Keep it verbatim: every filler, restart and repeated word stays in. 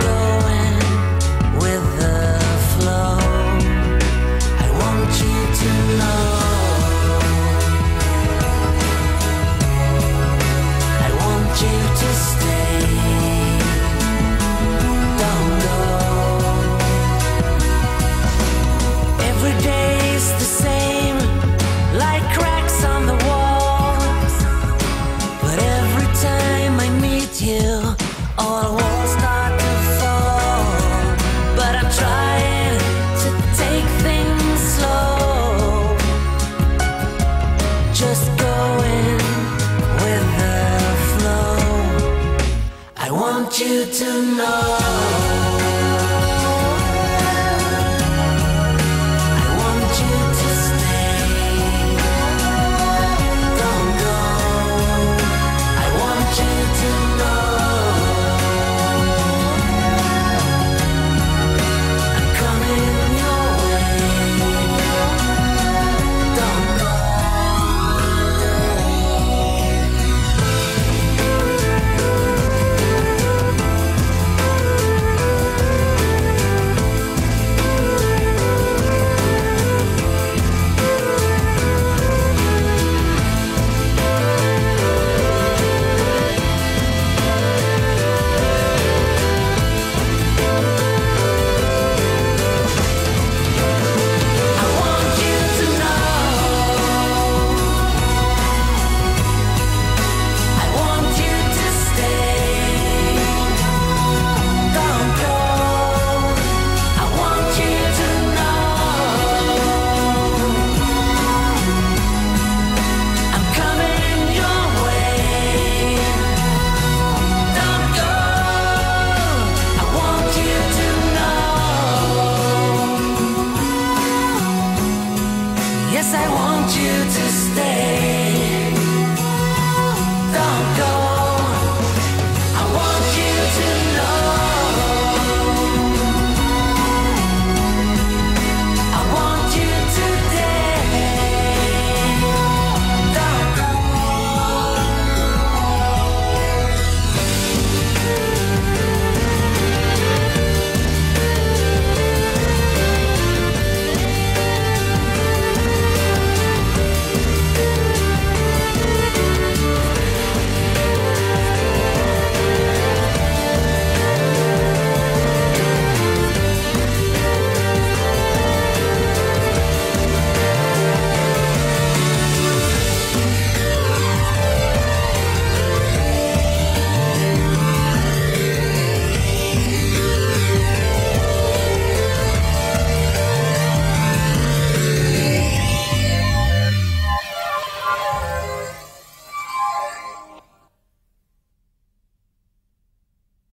going with the flow. I want you to know. I want you to stay. Don't go. Every day's the same, like cracks on the walls. But every time I meet you, all walls start to fall. But I'm trying to take things slow, just going with the flow. I want you to know.